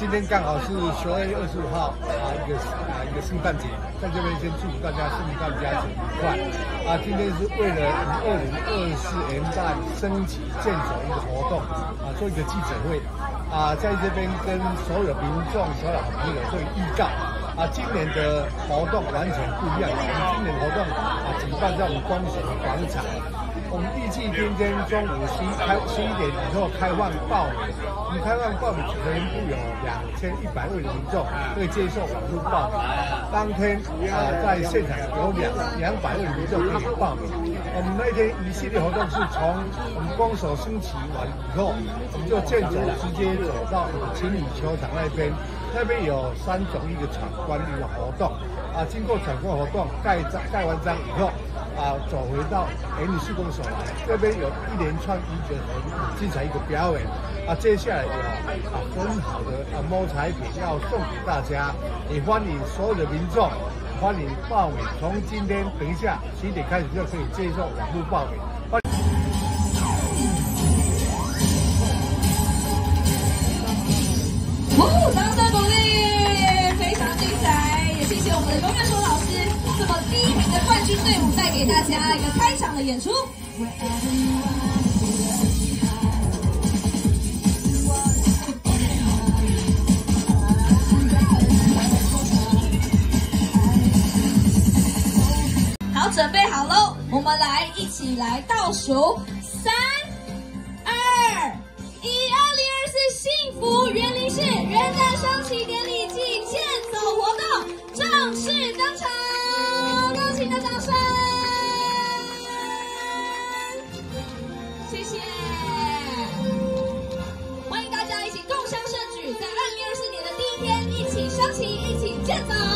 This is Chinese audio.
今天刚好是12月25号一个圣诞节，在这边先祝大家圣诞佳节愉快今天是为了2024元旦升旗建手一个活动做一个记者会在这边跟所有民众、所有好朋友做预告今年的活动完全不一样。我们今年活动举办在我们光神广场。我们预计今天中午11点以后开放报名。我们开放报名全部有2100位的民众会接受网络报名。当天在现场有200位民众可以报名。我们那天一系列活动是从我们光手升旗完以后，我们就健走直接走到情侣球场那边。那边有3种一个闯关的活动经过闯关活动盖完章以后走回到N4公所来，这边有一连串一个很精彩一个表演接下来有很好的摸彩品要送给大家，也欢迎所有的民众欢迎报名，从今天等一下11点开始就可以接受网络报名。 掌声鼓励，非常精彩，也谢谢我们的龙元硕老师这么第1名的冠军队伍带给大家一个开场的演出。好，准备好喽，我们来一起来倒数3、2、1，2024幸福园林市元旦升旗典礼暨健走活动正式登场，热情的掌声！谢谢，欢迎大家一起共襄盛举，在2024年的第1天一起升旗，一起健走。